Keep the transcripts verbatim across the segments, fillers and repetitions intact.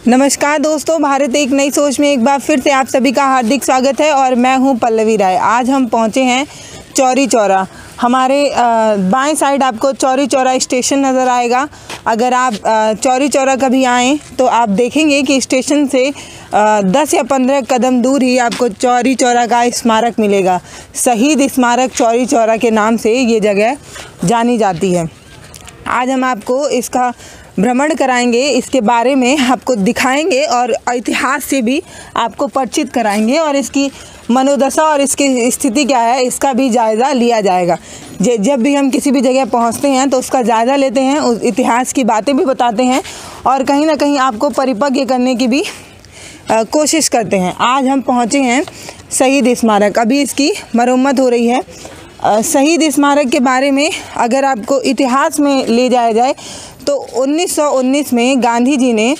नमस्कार दोस्तों, भारत एक नई सोच में एक बार फिर से आप सभी का हार्दिक स्वागत है और मैं हूं पल्लवी राय। आज हम पहुंचे हैं चौरी चौरा। हमारे बाएं साइड आपको चौरी चौरा स्टेशन नज़र आएगा। अगर आप चौरी चौरा कभी आएँ तो आप देखेंगे कि स्टेशन से दस या पंद्रह कदम दूर ही आपको चौरी चौरा का स्मारक मिलेगा। शहीद स्मारक चौरी चौरा के नाम से ये जगह जानी जाती है। आज हम आपको इसका भ्रमण कराएंगे, इसके बारे में आपको दिखाएंगे और इतिहास से भी आपको परिचित कराएंगे और इसकी मनोदशा और इसकी स्थिति क्या है इसका भी जायज़ा लिया जाएगा। जब भी हम किसी भी जगह पहुंचते हैं तो उसका जायज़ा लेते हैं, उस इतिहास की बातें भी बताते हैं और कहीं ना कहीं आपको परिपक्व करने की भी आ, कोशिश करते हैं। आज हम पहुंचे हैं शहीद स्मारक। अभी इसकी मरम्मत हो रही है। शहीद स्मारक के बारे में अगर आपको इतिहास में ले जाया जाए तो उन्नीस सौ उन्नीस में गांधी जी ने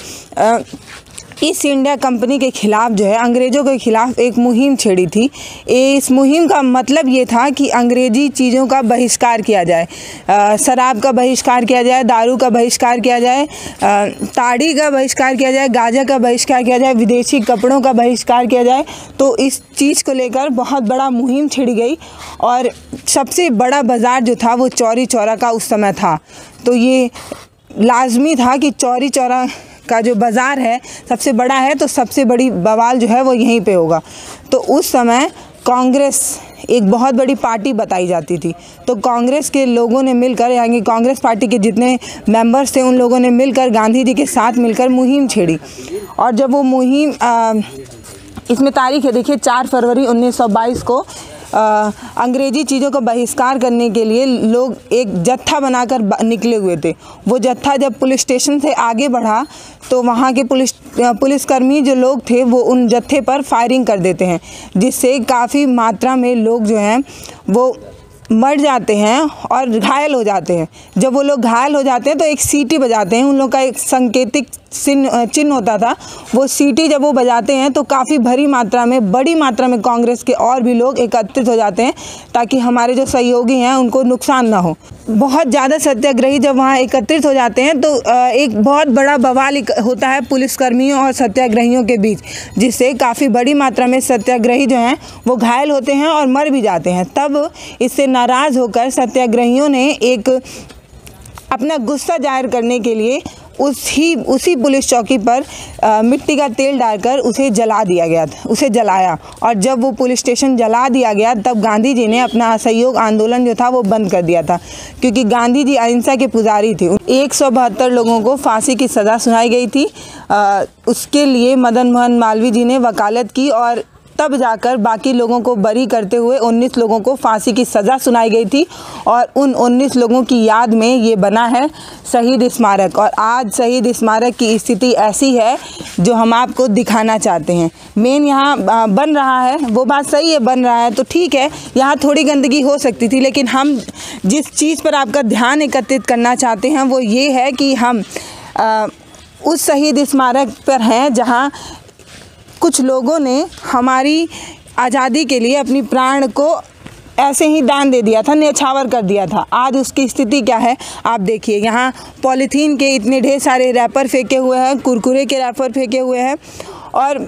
ईस्ट इंडिया कंपनी के ख़िलाफ़ जो है अंग्रेज़ों के ख़िलाफ़ एक मुहिम छेड़ी थी। इस मुहिम का मतलब ये था कि अंग्रेज़ी चीज़ों का बहिष्कार किया जाए, आ, शराब का बहिष्कार किया जाए, दारू का बहिष्कार किया जाए, आ, ताड़ी का बहिष्कार किया जाए, गांजा का बहिष्कार किया जाए, विदेशी कपड़ों का बहिष्कार किया जाए। तो इस चीज़ को लेकर बहुत बड़ा मुहिम छिड़ी गई और सबसे बड़ा बाज़ार जो था वो चौरी चौरा का उस समय था। तो ये लाजमी था कि चौरी चौरा का जो बाज़ार है सबसे बड़ा है, तो सबसे बड़ी बवाल जो है वो यहीं पे होगा। तो उस समय कांग्रेस एक बहुत बड़ी पार्टी बताई जाती थी। तो कांग्रेस के लोगों ने मिलकर, यानी कांग्रेस पार्टी के जितने मेंबर्स थे उन लोगों ने मिलकर गांधी जी के साथ मिलकर मुहिम छेड़ी। और जब वो मुहिम, इसमें तारीख है देखिए, चार फरवरी उन्नीस सौ बाईस को आ, अंग्रेज़ी चीज़ों का बहिष्कार करने के लिए लोग एक जत्था बनाकर निकले हुए थे। वो जत्था जब पुलिस स्टेशन से आगे बढ़ा तो वहाँ के पुलिस पुलिसकर्मी जो लोग थे वो उन जत्थे पर फायरिंग कर देते हैं, जिससे काफ़ी मात्रा में लोग जो हैं वो मर जाते हैं और घायल हो जाते हैं। जब वो लोग घायल हो जाते हैं तो एक सीटी बजाते हैं। उन लोग का एक सांकेतिक चिन्ह चिन्ह होता था। वो सीटी जब वो बजाते हैं तो काफ़ी भारी मात्रा में, बड़ी मात्रा में कांग्रेस के और भी लोग एकत्रित हो जाते हैं ताकि हमारे जो सहयोगी हैं उनको नुकसान ना हो। बहुत ज़्यादा सत्याग्रही जब वहाँ एकत्रित हो जाते हैं तो एक बहुत बड़ा बवाल होता है पुलिसकर्मियों और सत्याग्रहियों के बीच, जिससे काफ़ी बड़ी मात्रा में सत्याग्रही जो हैं वो घायल होते हैं और मर भी जाते हैं। तब इससे नाराज़ होकर सत्याग्रहियों ने एक अपना गुस्सा जाहिर करने के लिए उसी उसी पुलिस चौकी पर आ, मिट्टी का तेल डालकर उसे जला दिया गया था, उसे जलाया। और जब वो पुलिस स्टेशन जला दिया गया तब गांधी जी ने अपना असहयोग आंदोलन जो था वो बंद कर दिया था, क्योंकि गांधी जी अहिंसा के पुजारी थे। एक सौ बहत्तर लोगों को फांसी की सज़ा सुनाई गई थी। आ, उसके लिए मदन मोहन मालवीय जी ने वकालत की और तब जाकर बाकी लोगों को बरी करते हुए उन्नीस लोगों को फांसी की सज़ा सुनाई गई थी। और उन उन्नीस लोगों की याद में ये बना है शहीद स्मारक। और आज शहीद स्मारक की स्थिति ऐसी है जो हम आपको दिखाना चाहते हैं। मेन यहाँ बन रहा है, वो बात सही है, बन रहा है तो ठीक है, यहाँ थोड़ी गंदगी हो सकती थी, लेकिन हम जिस चीज़ पर आपका ध्यान एकत्रित करना चाहते हैं वो ये है कि हम आ, उस शहीद स्मारक पर हैं जहाँ कुछ लोगों ने हमारी आज़ादी के लिए अपनी प्राण को ऐसे ही दान दे दिया था, न्यौछावर कर दिया था। आज उसकी स्थिति क्या है आप देखिए। यहाँ पॉलीथीन के इतने ढेर सारे रैपर फेंके हुए हैं, कुरकुरे के रैपर फेंके हुए हैं और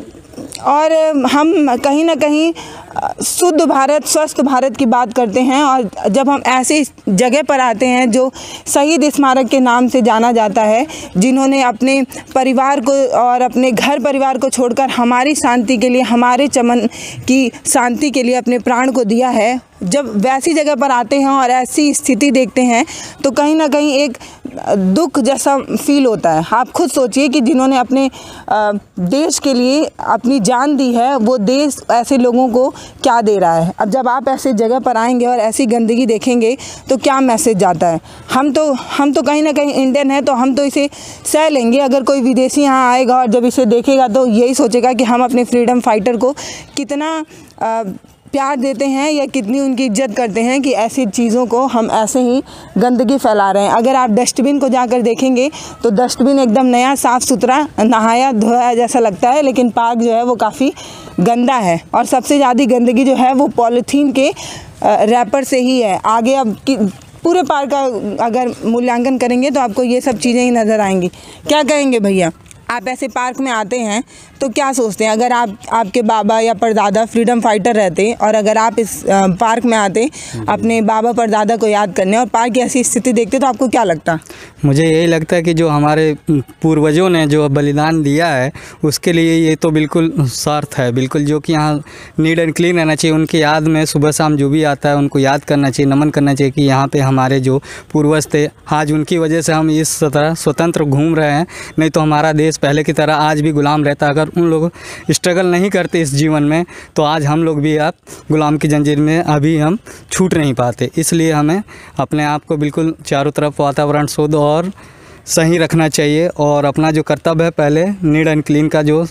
और हम कहीं ना कहीं शुद्ध भारत, स्वस्थ भारत की बात करते हैं। और जब हम ऐसे जगह पर आते हैं जो शहीद स्मारक के नाम से जाना जाता है, जिन्होंने अपने परिवार को और अपने घर परिवार को छोड़कर हमारी शांति के लिए, हमारे चमन की शांति के लिए अपने प्राण को दिया है, जब वैसी जगह पर आते हैं और ऐसी स्थिति देखते हैं तो कहीं ना कहीं एक दुख जैसा फील होता है। आप खुद सोचिए कि जिन्होंने अपने देश के लिए अपनी जान दी है, वो देश ऐसे लोगों को क्या दे रहा है। अब जब आप ऐसे जगह पर आएंगे और ऐसी गंदगी देखेंगे तो क्या मैसेज जाता है। हम तो हम तो कहीं ना कहीं इंडियन है तो हम तो इसे सह लेंगे। अगर कोई विदेशी यहाँ आएगा और जब इसे देखेगा तो यही सोचेगा कि हम अपने फ्रीडम फाइटर को कितना आ, प्यार देते हैं या कितनी उनकी इज्जत करते हैं कि ऐसी चीज़ों को हम ऐसे ही गंदगी फैला रहे हैं। अगर आप डस्टबिन को जाकर देखेंगे तो डस्टबिन एकदम नया, साफ़ सुथरा, नहाया धोया जैसा लगता है, लेकिन पार्क जो है वो काफ़ी गंदा है। और सबसे ज़्यादा गंदगी जो है वो पॉलीथीन के रैपर से ही है। आगे अब पूरे पार्क का अगर मूल्यांकन करेंगे तो आपको ये सब चीज़ें ही नज़र आएंगी। क्या कहेंगे भैया? आप ऐसे पार्क में आते हैं तो क्या सोचते हैं, अगर आप आपके बाबा या परदादा फ्रीडम फाइटर रहते और अगर आप इस पार्क में आते अपने बाबा परदादा को याद करने और पार्क की ऐसी स्थिति देखते तो आपको क्या लगता? मुझे यही लगता है कि जो हमारे पूर्वजों ने जो बलिदान दिया है उसके लिए ये तो बिल्कुल सार्थ है, बिल्कुल, जो कि यहाँ नीट एंड क्लीन रहना चाहिए। उनकी याद में सुबह शाम जो भी आता है उनको याद करना चाहिए, नमन करना चाहिए कि यहाँ पे हमारे जो पूर्वज थे, आज उनकी वजह से हम इस तरह स्वतंत्र घूम रहे हैं। नहीं तो हमारा देश पहले की तरह आज भी गुलाम रहता। अगर उन लोग स्ट्रगल नहीं करते इस जीवन में तो आज हम लोग भी आप गुलाम की जंजीर में अभी हम छूट नहीं पाते। इसलिए हमें अपने आप को बिल्कुल चारों तरफ वातावरण शुद्ध और सही रखना चाहिए और अपना जो कर्तव्य है पहले नीट एंड क्लीन का जो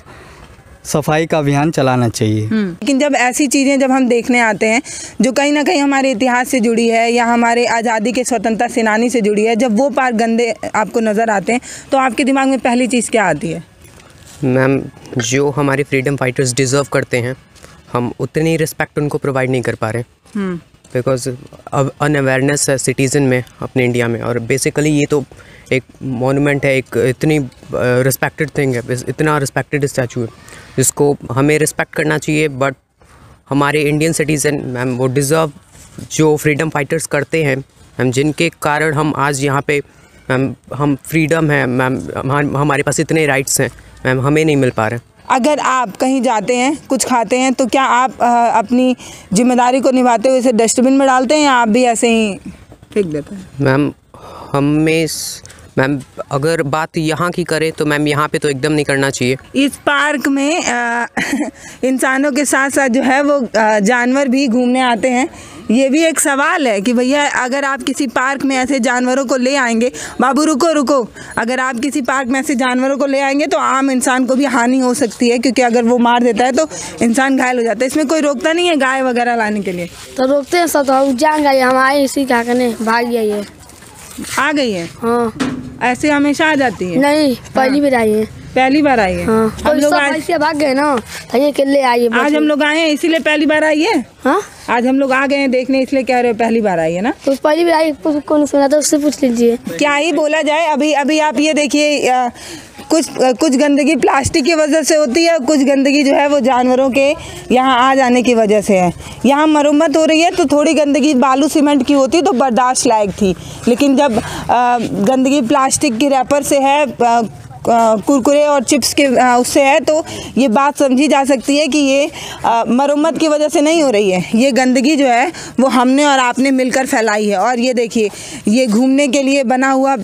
सफाई का अभियान चलाना चाहिए। लेकिन जब ऐसी चीज़ें जब हम देखने आते हैं जो कहीं ना कहीं हमारे इतिहास से जुड़ी है या हमारे आज़ादी के स्वतंत्रता सेनानी से जुड़ी है, जब वो पार्क गंदे आपको नज़र आते हैं तो आपके दिमाग में पहली चीज़ क्या आती है? मैम, जो हमारे फ्रीडम फाइटर्स डिज़र्व करते हैं हम उतनी रिस्पेक्ट उनको प्रोवाइड नहीं कर पा रहे, बिकॉज अब अनअवेयरनेस है सिटीज़न में अपने इंडिया में। और बेसिकली ये तो एक मॉन्यूमेंट है, एक इतनी रिस्पेक्टेड थिंग है, इतना रिस्पेक्टेड स्टैचू है जिसको हमें रिस्पेक्ट करना चाहिए। बट हमारे इंडियन सिटीज़न मैम वो डिज़र्व जो फ्रीडम फाइटर्स करते हैं मैम, जिनके कारण हम आज यहाँ पे मैम हम फ्रीडम है मैम, हमारे पास इतने राइट्स हैं मैम, हमें नहीं मिल पा रहे। अगर आप कहीं जाते हैं कुछ खाते हैं तो क्या आप आ, अपनी जिम्मेदारी को निभाते हुए इसे डस्टबिन में डालते हैं या आप भी ऐसे ही फेंक देते हैं? मैम हमें मैम अगर बात यहाँ की करें तो मैम यहाँ पे तो एकदम नहीं करना चाहिए। इस पार्क में आ, इंसानों के साथ साथ जो है वो आ, जानवर भी घूमने आते हैं। ये भी एक सवाल है कि भैया अगर आप किसी पार्क में ऐसे जानवरों को ले आएंगे, बाबू रुको रुको, अगर आप किसी पार्क में ऐसे जानवरों को ले आएंगे तो आम इंसान को भी हानि हो सकती है, क्योंकि अगर वो मार देता है तो इंसान घायल हो जाता है। इसमें कोई रोकता नहीं है गाय वगैरह लाने के लिए? तो रोकते हैं सब, तो जान गए हम आए इसी क्या करने, भाग गई है। आ गई है? हाँ। ऐसे हमेशा आ जाती है? नहीं, पहली बार आई है। पहली बार आई है? हाँ। हम लोग आज से भाग गए ना, ये किले आई है। आज हम लोग आए हैं इसीलिए पहली बार आई है। हाँ, आज हम लोग आ गए हैं देखने इसलिए कह रहे हो पहली बार आई है ना? तो पहली बार आई, कौन सुना था उससे पूछ लीजिए। क्या ही बोला जाए। अभी अभी आप ये देखिए, कुछ कुछ गंदगी प्लास्टिक की वजह से होती है, कुछ गंदगी जो है वो जानवरों के यहाँ आ जाने की वजह से है। यहाँ मरम्मत हो रही है तो थोड़ी गंदगी बालू सीमेंट की होती तो बर्दाश्त लायक थी, लेकिन जब आ, गंदगी प्लास्टिक के रैपर से है, आ, कुरकुरे और चिप्स के उससे है, तो ये बात समझी जा सकती है कि ये मरम्मत की वजह से नहीं हो रही है। ये गंदगी जो है वो हमने और आपने मिलकर फैलाई है। और ये देखिए, ये घूमने के लिए बना हुआ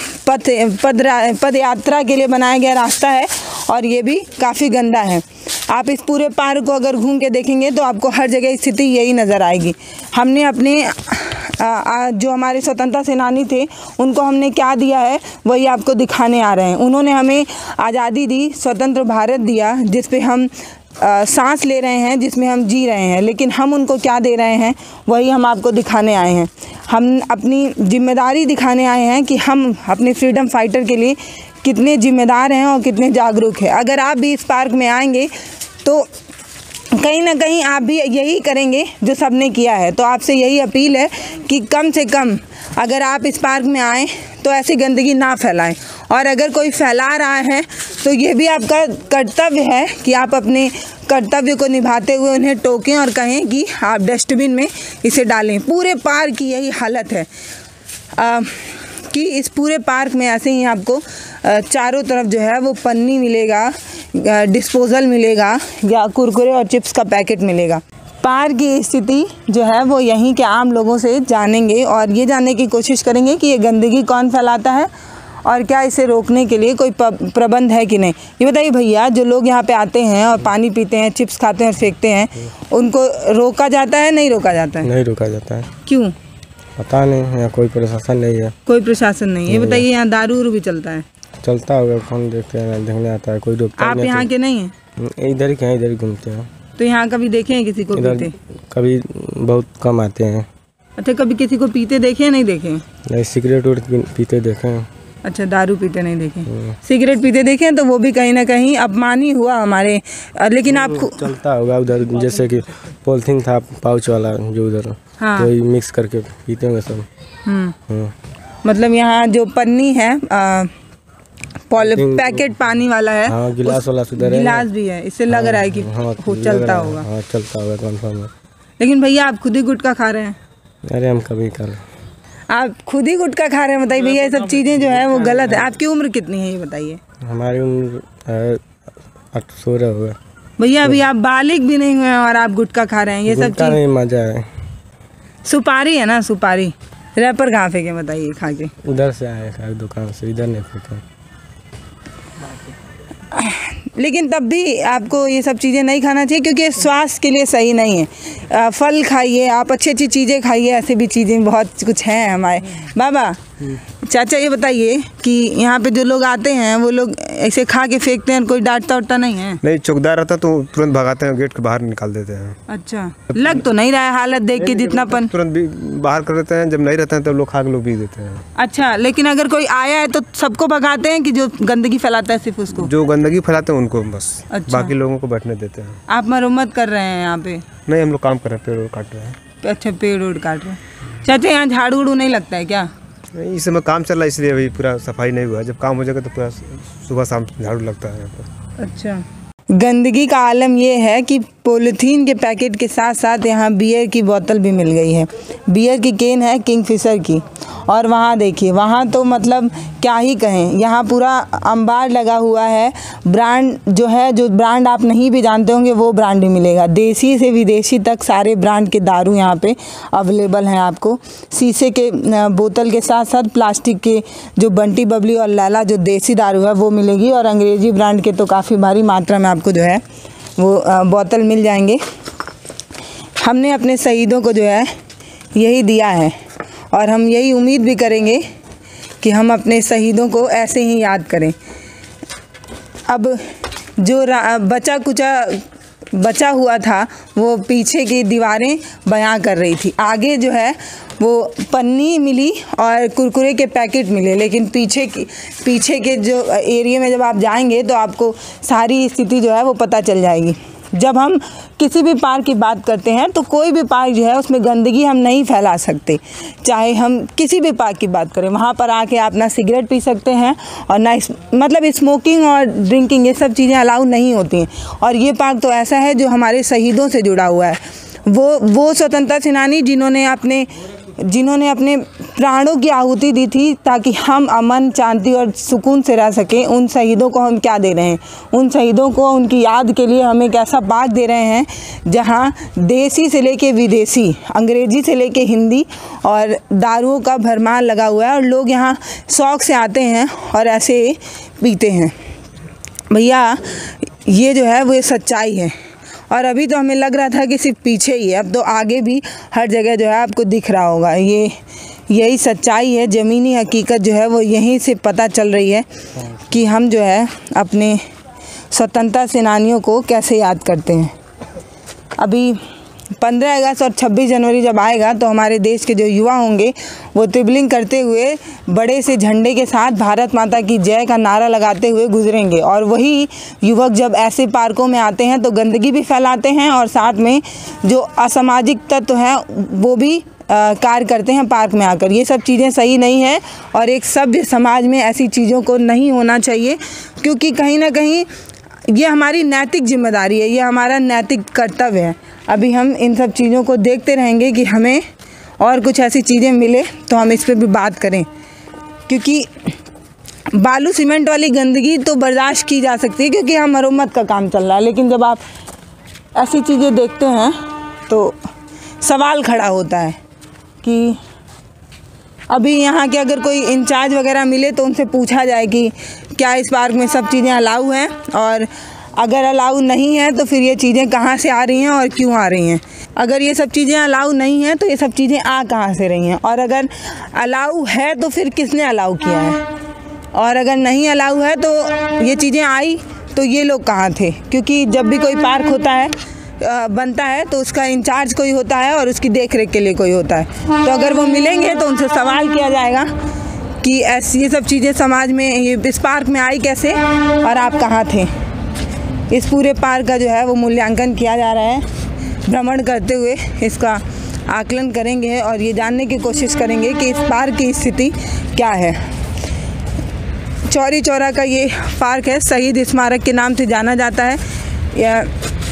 पथ पद पद यात्रा के लिए बनाया गया रास्ता है और ये भी काफ़ी गंदा है। आप इस पूरे पार्क को अगर घूम के देखेंगे तो आपको हर जगह स्थिति यही नज़र आएगी। हमने अपने आ, आ, जो हमारे स्वतंत्रता सेनानी थे उनको हमने क्या दिया है वही आपको दिखाने आ रहे हैं। उन्होंने हमें आज़ादी दी, स्वतंत्र भारत दिया, जिस पे हम आ, सांस ले रहे हैं, जिसमें हम जी रहे हैं, लेकिन हम उनको क्या दे रहे हैं वही हम आपको दिखाने आए हैं। हम अपनी जिम्मेदारी दिखाने आए हैं कि हम अपने फ्रीडम फाइटर के लिए कितने जिम्मेदार हैं और कितने जागरूक हैं। अगर आप भी इस पार्क में आएंगे तो कहीं ना कहीं आप भी यही करेंगे जो सबने किया है। तो आपसे यही अपील है कि कम से कम अगर आप इस पार्क में आएँ तो ऐसी गंदगी ना फैलाएं, और अगर कोई फैला रहा है तो ये भी आपका कर्तव्य है कि आप अपने कर्तव्य को निभाते हुए उन्हें टोकें और कहें कि आप डस्टबिन में इसे डालें। पूरे पार्क की यही हालत है आ, कि इस पूरे पार्क में ऐसे ही आपको चारों तरफ जो है वो पन्नी मिलेगा, डिस्पोजल मिलेगा या कुरकुरे और चिप्स का पैकेट मिलेगा। पार्क की स्थिति जो है वो यहीं के आम लोगों से जानेंगे और ये जानने की कोशिश करेंगे कि ये गंदगी कौन फैलाता है और क्या इसे रोकने के लिए कोई प्रबंध है कि नहीं। ये बताइए भैया, जो लोग यहाँ पे आते हैं और पानी पीते हैं, चिप्स खाते हैं और फेंकते हैं, उनको रोका जाता है नहीं रोका जाता है? नहीं रोका जाता है। क्यों? पता नहीं, यहाँ कोई प्रशासन नहीं है। कोई प्रशासन नहीं है? ये बताइए, यहाँ दारू उरू भी चलता है? चलता होगा, कौन देखते हैं, देखने आता है, कोई रोकता आप यहाँ के नहीं हैं? इधर ही कहीं इधर ही घूमते हैं। तो यहाँ कभी देखे हैं किसी को पीते? कभी बहुत कम आते हैं। अच्छा, कभी किसी को पीते देखे हैं नहीं देखे? नहीं, सिगरेट उड़ पीते देखे हैं। अच्छा, दारू पीते नहीं देखे, सिगरेट पीते देखे हैं, तो वो भी कहीं ना कहीं अपमान ही हुआ हमारे। लेकिन आपको चलता होगा उधर, जैसे कि पॉलिथीन था पाउच वाला जो उधर, हाँ, तो मिक्स करके पीते होंगे सब। हम्म मतलब यहाँ जो पन्नी है आ, पॉली पैकेट पानी वाला है। हाँ, गिलास वाला सुधर है, गिलास भी है, इससे लग रहा है कि हाँ, हो लग चलता रहा है, होगा। हाँ चलता होगा कन्फर्म है। लेकिन भैया आप खुद ही गुटखा खा रहे हैं। अरे हम कभी कर आप खुद ही गुटखा खा रहे हैं, बताइए भैया ये सब चीज़ें जो है वो गलत है। आपकी उम्र कितनी है ये बताइए। हमारी उम्र है आठ सोलह हुआ। भैया अभी आप बालिग भी नहीं हुए हैं और आप गुटखा खा रहे हैं, ये सब गुटखा चीज़। नहीं, मजा है। सुपारी है ना, सुपारी। रैपर कहाँ फेंके बताइए खा के। उधर से आए खा दुकान से, इधर नहीं फेंका। लेकिन तब भी आपको ये सब चीज़ें नहीं खाना चाहिए क्योंकि स्वास्थ्य के लिए सही नहीं है। आ, फल खाइए, आप अच्छी अच्छी चीज़ें खाइए, ऐसे भी चीज़ें बहुत कुछ हैं हमारे। बाबा चाचा ये बताइए कि यहाँ पे जो लोग आते हैं वो लोग ऐसे खा के फेंकते हैं, कोई डांटता उठता नहीं है? नहीं, चौकीदार रहता तो तुरंत भगाते हैं, गेट के बाहर निकाल देते हैं। अच्छा, लग तो नहीं रहा है हालत देख के जितनापन। तुरंत भी बाहर कर देते हैं, जब नहीं रहते हैं तब लोग खा के लोग पी देते हैं। अच्छा, लेकिन अगर कोई आया है तो सबको भगाते हैं कि जो गंदगी फैलाता है सिर्फ उसको? जो गंदगी फैलाते हैं उनको बस। अच्छा। बाकी लोगों को बैठने देते हैं। आप मरम्मत कर रहे हैं यहाँ पे? नहीं, हम लोग काम कर रहे हैं, पेड़ वेड़ काट रहे हैं। अच्छा, पेड़ उड़ काट रहे हैं। चाचा यहाँ झाड़ू उड़ू नहीं लगता है क्या? नहीं, इस समय काम चल रहा है इसलिए अभी पूरा सफाई नहीं हुआ है। जब काम हो जाएगा तो पूरा सुबह शाम झाड़ू लगता है यहाँ पर। अच्छा, गंदगी का आलम ये है कि पॉलीथीन के पैकेट के साथ साथ यहाँ बियर की बोतल भी मिल गई है। बियर की केन है किंगफिशर की, और वहाँ देखिए, वहाँ तो मतलब क्या ही कहें, यहाँ पूरा अंबार लगा हुआ है। ब्रांड जो है, जो ब्रांड आप नहीं भी जानते होंगे वो ब्रांड ही मिलेगा। देसी से विदेशी तक सारे ब्रांड के दारू यहाँ पे अवेलेबल हैं आपको। शीशे के बोतल के साथ साथ प्लास्टिक के जो बंटी बबली और लैला जो देसी दारू है वो मिलेगी, और अंग्रेज़ी ब्रांड के तो काफ़ी भारी मात्रा में आपको जो है वो बोतल मिल जाएंगे। हमने अपने शहीदों को जो है यही दिया है, और हम यही उम्मीद भी करेंगे कि हम अपने शहीदों को ऐसे ही याद करें। अब जो बचा कुचा बचा हुआ था वो पीछे की दीवारें बयां कर रही थी। आगे जो है वो पन्नी मिली और कुरकुरे के पैकेट मिले, लेकिन पीछे की पीछे के जो एरिया में जब आप जाएंगे तो आपको सारी स्थिति जो है वो पता चल जाएगी। जब हम किसी भी पार्क की बात करते हैं तो कोई भी पार्क जो है उसमें गंदगी हम नहीं फैला सकते। चाहे हम किसी भी पार्क की बात करें, वहाँ पर आके आप ना सिगरेट पी सकते हैं और ना मतलब स्मोकिंग और ड्रिंकिंग, ये सब चीज़ें अलाउ नहीं होती हैं। और ये पार्क तो ऐसा है जो हमारे शहीदों से जुड़ा हुआ है। वो वो स्वतंत्रता सेनानी जिन्होंने अपने जिन्होंने अपने प्राणों की आहुति दी थी ताकि हम अमन, शांति और सुकून से रह सकें, उन शहीदों को हम क्या दे रहे हैं? उन शहीदों को उनकी याद के लिए हम एक ऐसा पार्क दे रहे हैं जहां देसी से लेके विदेशी, अंग्रेज़ी से लेके हिंदी और दारुओं का भरमार लगा हुआ है, और लोग यहां शौक़ से आते हैं और ऐसे पीते हैं। भैया ये जो है वो ये सच्चाई है, और अभी तो हमें लग रहा था कि सिर्फ पीछे ही है, अब तो आगे भी हर जगह जो है आपको दिख रहा होगा। ये यही सच्चाई है, ज़मीनी हकीकत जो है वो यहीं से पता चल रही है कि हम जो है अपने स्वतंत्रता सेनानियों को कैसे याद करते हैं। अभी पंद्रह अगस्त और छब्बीस जनवरी जब आएगा तो हमारे देश के जो युवा होंगे वो तिबलिंग करते हुए बड़े से झंडे के साथ भारत माता की जय का नारा लगाते हुए गुजरेंगे, और वही युवक जब ऐसे पार्कों में आते हैं तो गंदगी भी फैलाते हैं और साथ में जो असामाजिक तत्व हैं वो भी कार्य करते हैं पार्क में आकर। ये सब चीज़ें सही नहीं है, और एक सभ्य समाज में ऐसी चीज़ों को नहीं होना चाहिए, क्योंकि कहीं ना कहीं ये हमारी नैतिक जिम्मेदारी है, ये हमारा नैतिक कर्तव्य है। अभी हम इन सब चीज़ों को देखते रहेंगे कि हमें और कुछ ऐसी चीज़ें मिले तो हम इस पर भी बात करें, क्योंकि बालू सीमेंट वाली गंदगी तो बर्दाश्त की जा सकती है क्योंकि यहाँ मरम्मत का काम चल रहा है, लेकिन जब आप ऐसी चीज़ें देखते हैं तो सवाल खड़ा होता है कि अभी यहाँ के अगर कोई इंचार्ज वगैरह मिले तो उनसे पूछा जाए कि क्या इस पार्क में सब चीज़ें अलाउ हैं, और अगर अलाउ नहीं है तो फिर ये चीज़ें कहाँ से आ रही हैं और क्यों आ रही हैं। अगर ये सब चीज़ें अलाउ नहीं हैं तो ये सब चीज़ें आ कहाँ से रही हैं, और अगर अलाउ है तो फिर किसने अलाउ किया है, और अगर नहीं अलाउ है तो ये चीज़ें आई तो ये लोग कहाँ थे? क्योंकि जब भी कोई पार्क होता है बनता है तो उसका इंचार्ज कोई होता है और उसकी देख रेख के लिए कोई होता है, तो अगर वो मिलेंगे तो उनसे सवाल किया जाएगा कि ऐसी ये सब चीज़ें समाज में, ये इस पार्क में आई कैसे और आप कहाँ थे। इस पूरे पार्क का जो है वो मूल्यांकन किया जा रहा है। भ्रमण करते हुए इसका आकलन करेंगे और ये जानने की कोशिश करेंगे कि इस पार्क की स्थिति क्या है। चौरी चौरा का ये पार्क है, शहीद स्मारक के नाम से जाना जाता है। यह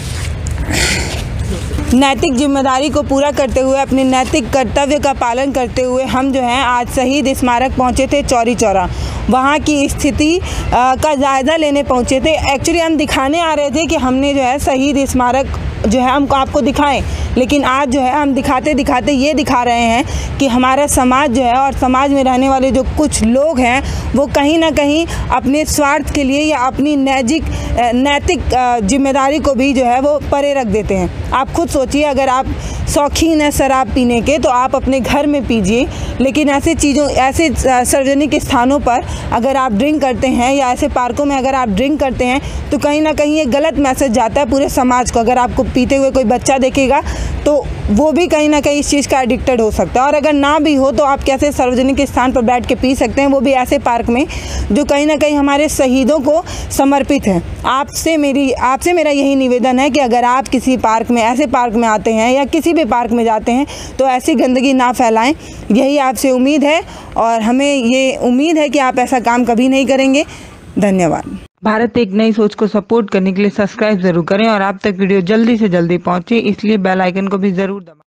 नैतिक जिम्मेदारी को पूरा करते हुए, अपने नैतिक कर्तव्य का पालन करते हुए हम जो हैं आज शहीद स्मारक पहुंचे थे चौरी चौरा। वहाँ की स्थिति का जायज़ा लेने पहुंचे थे। एक्चुअली हम दिखाने आ रहे थे कि हमने जो है शहीद स्मारक जो है हमको आपको दिखाएं, लेकिन आज जो है हम दिखाते दिखाते ये दिखा रहे हैं कि हमारा समाज जो है और समाज में रहने वाले जो कुछ लोग हैं वो कहीं ना कहीं अपने स्वार्थ के लिए या अपनी नैतिक नैतिक जिम्मेदारी को भी जो है वो परे रख देते हैं। आप खुद सोचिए, अगर आप शौकीन है शराब पीने के तो आप अपने घर में पीजिए, लेकिन ऐसे चीज़ों ऐसे सार्वजनिक स्थानों पर अगर आप ड्रिंक करते हैं या ऐसे पार्कों में अगर आप ड्रिंक करते हैं तो कहीं ना कहीं ये गलत मैसेज जाता है पूरे समाज को। अगर आपको पीते हुए कोई बच्चा देखेगा तो वो भी कहीं ना कहीं इस चीज़ का एडिक्टेड हो सकता है, और अगर ना भी हो तो आप कैसे सार्वजनिक स्थान पर बैठ के पी सकते हैं, वो भी ऐसे पार्क में जो कहीं ना कहीं हमारे शहीदों को समर्पित है। आपसे मेरी आपसे मेरा यही निवेदन है कि अगर आप किसी पार्क में ऐसे पार्क में आते हैं या किसी भी पार्क में जाते हैं तो ऐसी गंदगी ना फैलाएं, यही आपसे उम्मीद है और हमें ये उम्मीद है कि आप ऐसा काम कभी नहीं करेंगे। धन्यवाद। भारत एक नई सोच को सपोर्ट करने के लिए सब्सक्राइब जरूर करें और आप तक वीडियो जल्दी से जल्दी पहुंचे, इसलिए बेल आइकन को भी जरूर दबाएं।